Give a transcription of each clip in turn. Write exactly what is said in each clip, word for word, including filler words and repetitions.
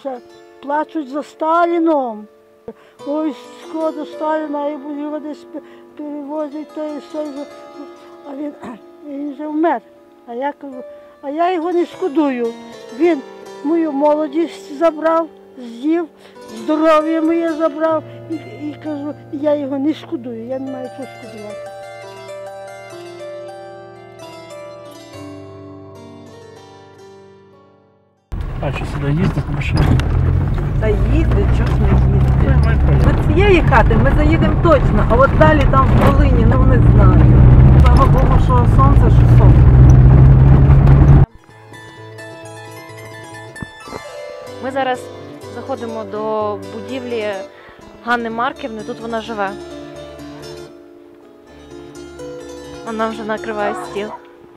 ще плачуть за Сталіном. Ой, шкода Сталіна, і його десь перевозять, то і все. А він, він вже вмер. А я кажу, а я його не шкодую. Він мою молодість забрав, з'їв, здоров'я моє забрав. І, і кажу, я його не шкодую, я не маю чого шкодувати. А що сюди їздить машина? Та їздить, чого ж не їздить. До цієї хати ми заїдемо точно, а от далі там в долині, ну не знаю. Слава Богу, що сонце, що сонце. Ми зараз заходимо до будівлі Ганни Марківни, тут вона живе. Вона вже накриває стіл.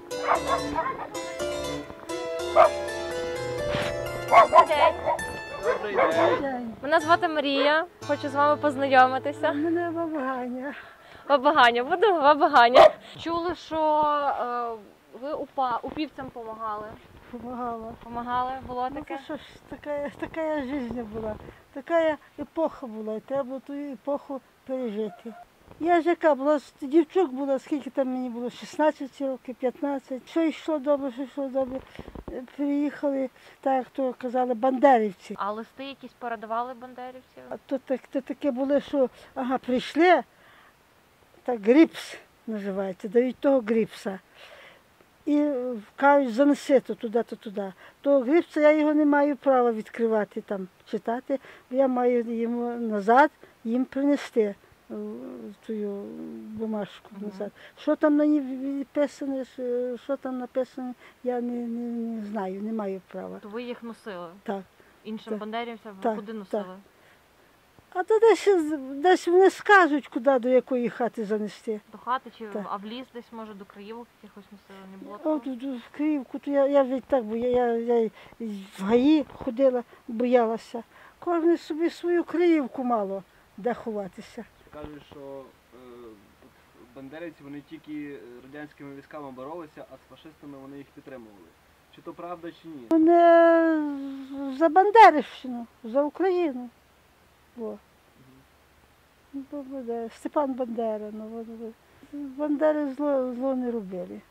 Добрий день. Мене звати Марія, хочу з вами познайомитися. Мене баба Ганя. Баба Ганя, буду баба Ганя. Чули, що е, ви упа, упівцям допомагали. Помагала. Помагали, було Ну, таке? це що ж, така, така життя була, така епоха була, і треба було ту епоху пережити. Я ж яка була, дівчук була, скільки там мені було, шістнадцять років, п'ятнадцять. Що йшло добре, що йшло добре. Приїхали, так як то казали, бандерівці. А листи якісь передавали бандерівців? А то, так, то таке було, що ага, прийшли, так гріпс називається, дають того гріпса. І кажуть, занеси то туди-то туди. Того гріпса я його не маю права відкривати, там, читати, бо я маю йому назад їм принести ту бумажку назад. Що там на ній написано, що там написано, я не, не, не знаю, не маю права. То ви їх носили? Так. Іншим Так. бандерівцям ви Так, куди так. носили? А то десь, десь вони скажуть, куди, до якої хати занести. До хати чи Так. а в ліс десь, може, до Криївок якихось носили? Не було О, такого? тут в Київку, то я, я вже так, бо я, я, я в гаї ходила, боялася. Кожен собі свою Криївку мало, де ховатися. Кажуть, що е, бандерівці вони тільки радянськими військами боролися, а з фашистами вони їх підтримували. Чи то правда, чи ні? Вони за Бандерівщину, за Україну. О. Бо буде Степан Бандера, ну вони Бандери зло, зло не робили.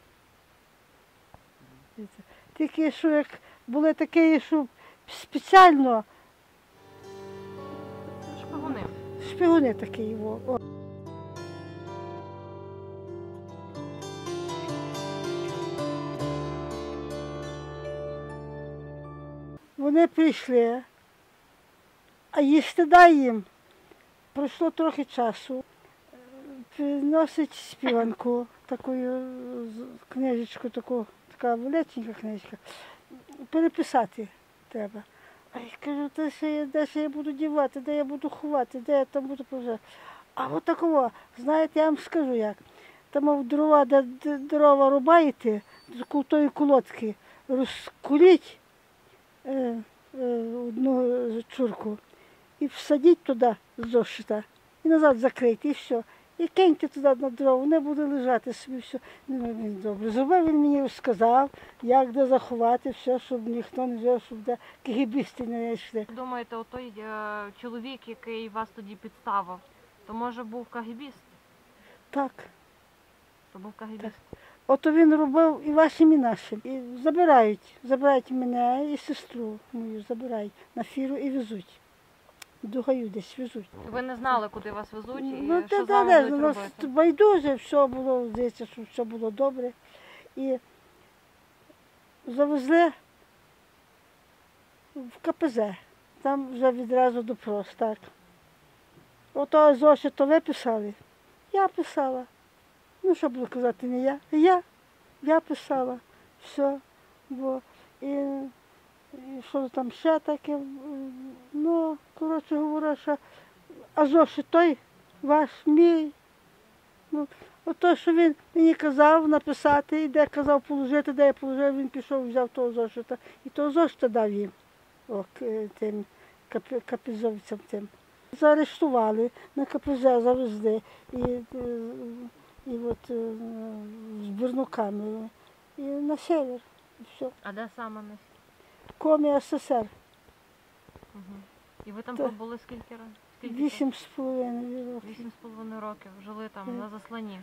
Тільки що як були такі, що спеціально Шпигуни. шпигуни такі його. О. Вони прийшли, а їсти дай їм. Пройшло трохи часу. Приносить співанку, таку книжечку, таку, така величенька книжка. Переписати треба. А я кажу, де ще я, де ще я буду дівати, де я буду ховати, де я там буду пожати. А от такого, знаєте, я вам скажу як. Там в дрова, де дрова рубаєте, з тої колодки, розкуріть е, е, одну чурку і всадіть туди зошита, і назад закрийте, і все. І киньте туди на дрова, вони будуть лежати собі, все. Ну, він добре зробив, він мені сказав, як де заховати, все, щоб ніхто не взяв, щоб де кегебісти не йшли. Думаєте, отой е, чоловік, який вас тоді підставив, то може був кагебіст? Так. То був кагебіст. Ото він робив і вашим, і нашим. І забирають, забирають мене і сестру мою, забирають на фіру і везуть. До гаю десь везуть. Ви не знали, куди вас везуть і Ну, що та, з та, вами та, будуть у нас робити? байдуже, все було, здається, що все було добре. І завезли в ка пе зет, там вже відразу допрос, так. Ото зошит то ви писали? Я писала. Ну, що буду казати, не я? Я. Я писала. Все. Бо і, і що там ще таке. Ну, коротше говоря, що а зошит той ваш, мій. Ну, ото, що він мені казав написати, і де казав положити, де я положив, він пішов, взяв того зошита. І того зошита дав їм, о, тим капізовцям тим. Заарештували, на ка пе зет завезли, і, і от з бурнуками, і на север, і все. А де саме на Комі ес ес ер. Мгм. І ви там Та- пробули скільки разів? Скільки Вісім з половиною часу? років. Вісім з половиною років жили там Так. на засланні.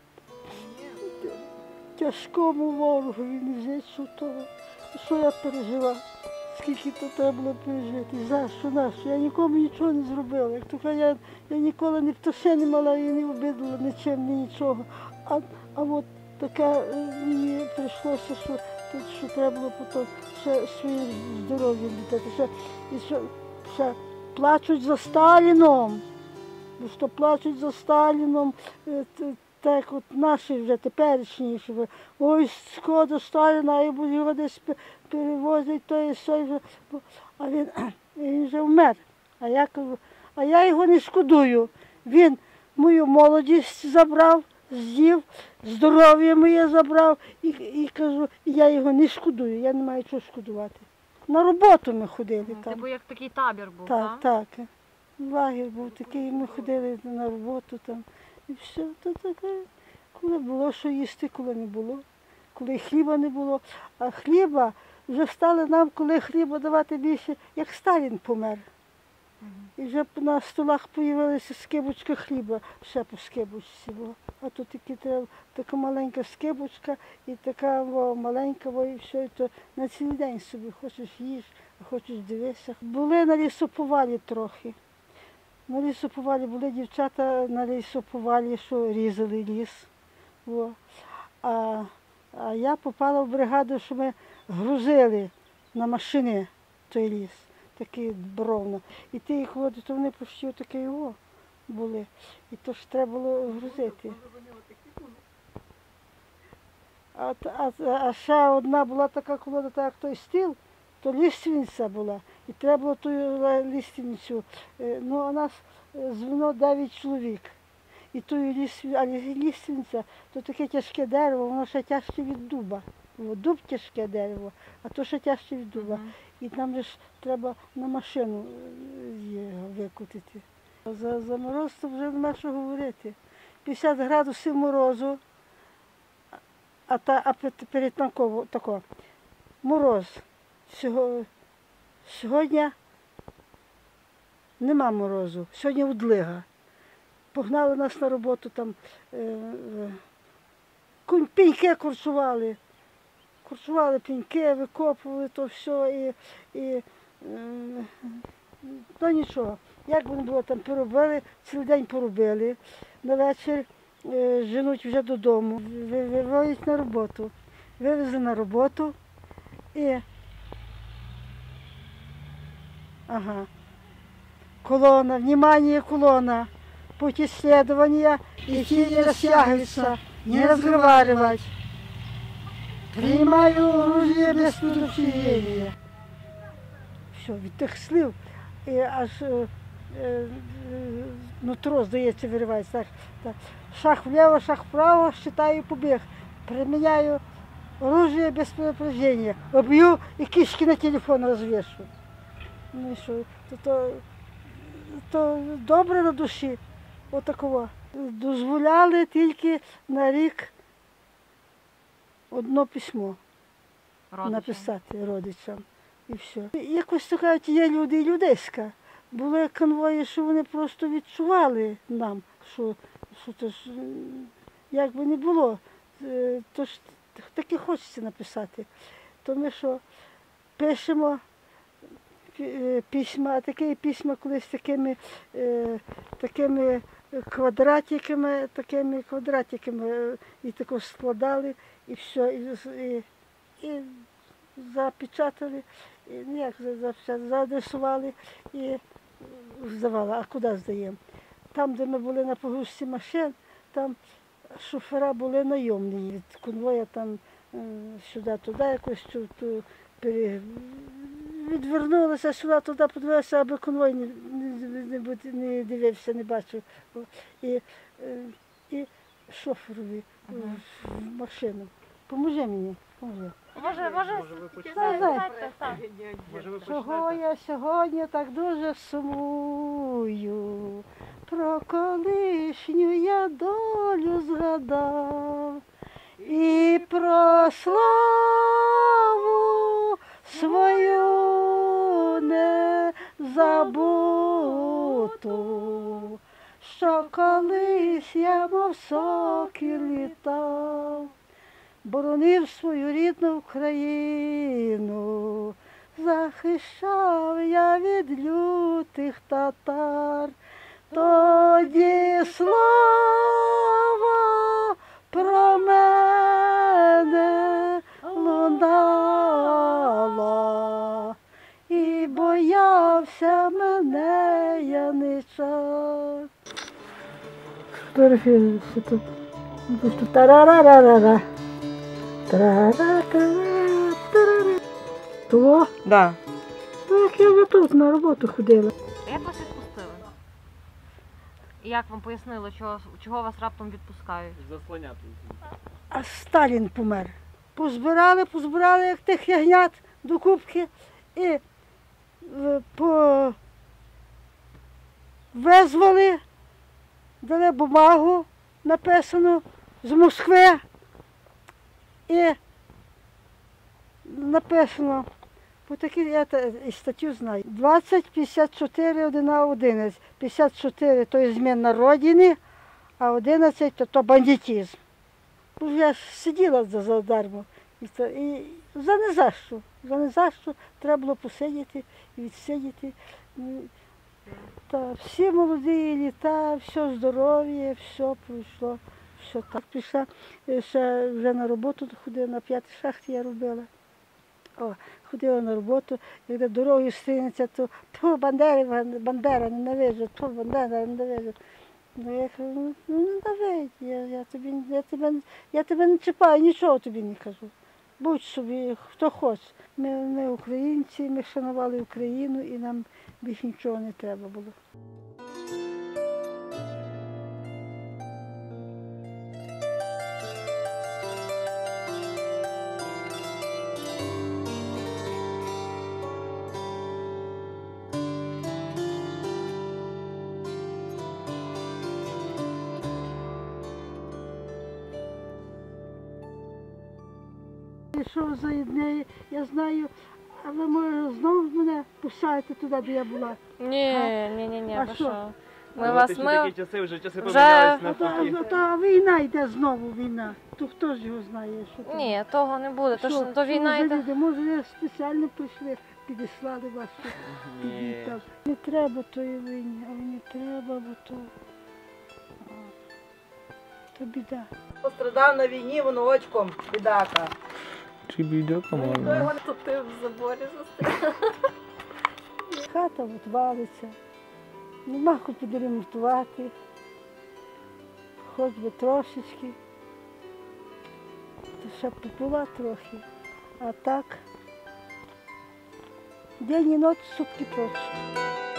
Тяжкому ворогу він жить того. Що я пережила? Скільки то треба було пережити? За що, на що? Я нікому нічого не зробила. Як то кажуть, я, я ніколи ні пташи не мала і не обидала нічим, ні нічого. А, а от таке е, мені прийшлося, що, тут, що треба було потім ще своїм здоров'ям дітати. Ще, і ще, ще плачуть за Сталіном. Бо що плачуть за Сталіном, е, т- так от наші вже теперішні, що ви, ой, шкода Сталіна, і будуть його десь пе- перевозять, то і все вже. Бо- А він, він вже вмер. А я кажу, а я його не шкодую. Він мою молодість забрав, з'їв, здоров'я моє забрав, і, і кажу, я його не шкодую, я не маю чого шкодувати. На роботу ми ходили Ну, там. Типу як такий табір був, Так, так? так. Лагерь був такий, ми ходили на роботу там. І все, то таке. Коли було що їсти, коли не було. Коли хліба не було. А хліба вже стали нам, коли хліба давати більше, як Сталін помер. Мгм. І вже на столах з'явилася скибочка хліба, ще по скибочці було. А тут такі треба, така маленька скибочка і така о, маленька, о, і все, і то на цілий день собі хочеш їж, а хочеш дивишся. Були на лісоповалі трохи. На лісоповалі були дівчата на лісоповалі, що різали ліс. О. А, а я попала в бригаду, що ми грузили на машини той ліс, такий бровно. І ті їх води, то вони почти такі його були. І то ж треба було грузити. А, т- а, а ще одна була така колода, так як той стіл, то ліственниця була. І треба було ту ліственницю. е, Ну, а нас е, звено дев'ять чоловік. І ту ліс- а лі- ліственниця, то таке тяжке дерево, воно ще тяжче від дуба. О, дуб тяжке дерево, а то ще тяжче від дуба. Мгм. І там же ж треба на машину е, його викотити. За, за мороз то вже нема що говорити. п'ятдесят градусів морозу, а, та, а пе- перед танково тако. Мороз. Сього, сьогодні нема морозу, сьогодні удлига. Погнали нас на роботу, там е, е, кунь- пеньки курсували. Курсували пеньки, викопували то все і, і е, то нічого. Як би не було, там поробили, цілий день поробили. На вечір е, женуть вже додому, ви- вивозять на роботу. Вивезли на роботу і ага. Колона, внимание, колона. Путь исследования, идти не растягиваться, не разговаривать. Принимаю оружие без предупреждения. Все, від тих слів і аж е, е, нутро, здається, виривається. Так, так. Шаг вліво, шаг вправо, считаю побіг. Приміняю оружие без предупреждения. Об'ю і кишки на телефон розвішу. Ну і що, то, то, то добре на душі, отакого. Дозволяли тільки на рік одно письмо Родичам. написати родичам. І все. Якось то кажуть, є люди і людейська. Були конвої, що вони просто відчували нам, що, що то ж, м, як би не було, е, то ж таки хочеться написати. То ми що, пишемо пі- е, письма, а такі письма колись такими, е, такими квадратиками, такими квадратиками е, і тако складали, і все, і, з- і, і запечатали, і, ну, як за- запечатали, заадресували і здавали. А куди здаємо? Там, де ми були на погрузці машин, там шофера були найомні. Від конвоя там е, сюди-туди якось ту, ту, пере... відвернулися сюди, туди подивилися, аби конвой не, не, не, бути- не дивився, не бачив. О, І, е, і шоферові е, в машину. Поможи мені, поможи. Може, може, Може, ви почнете? Знаю, знаю. сядьте, так. Може, ви Чого почнете? я сьогодні так дуже сумую, про колишню я долю згадав і про славу свою не забуту, що колись я, мов сокіл, літав, боронив свою рідну Україну, захищав я від лютих татар. Тоді слава про мене лунала, і боявся мене яничар. Фотографіруйся тут. Тут тарарарара. Тарарара. То? Да. Ну, як я вже тут на роботу ходила. Як вас відпустили? І як вам пояснили, чого, чого вас раптом відпускають? Заслоняти. А Сталін помер. Позбирали, позбирали, як тих ягнят до кубки, і е, по... визвали, дали бумагу, написану з Москви, і написано, по такій, я та- і статтю знаю, двадцять п'ятдесят чотири одна одинадцять. п'ятдесят чотири то є зміна родини, а одинадцять то, то бандитизм. Ну, я ж сиділа за задармо. І, то, і за не за що. За не за що треба було посидіти і відсидіти. Ну, та всі молоді літа, все здоров'я, все пройшло, все так. Пішла, е, ще вже на роботу ходила, на п'ятій шахті я робила. О, ходила на роботу, і де дорогою стрінеться, то ту Бандери, Бандера ненавижу, ту Бандера ненавижу. Ну, я кажу, ну, ну не давай, я, я, тобі, я, тебе, я тебе не чіпаю, нічого тобі не кажу. Будь собі, хто хоче. Ми, ми українці, ми шанували Україну і нам більше нічого не треба було. Що за неї, я знаю, а ви може знову мене пускаєте туди, де я була. Ні, ні, ні, ні, А ви що? що? Ми Ну, вас, це ще ми... такі часи, вже часи вже- помінялись А та, навпаки. а та війна йде знову, війна. То хто ж його знає, що там? Ні, того не буде, то, Що? ж, то Що війна за йде. люди? Може, ви спеціально прийшли, підіслали вас, щоб Ні. під'їхав. Не треба тої війни, а не треба, бо то, а, то біда. Пострадав на війні, воно очком, бідака. Чи бідока можна? Тут ти в заборі застряг. Хата от валиться, нема хоч підремонтувати, хоч би трошечки, то ще попила трохи, а так день і ніч сутки точно.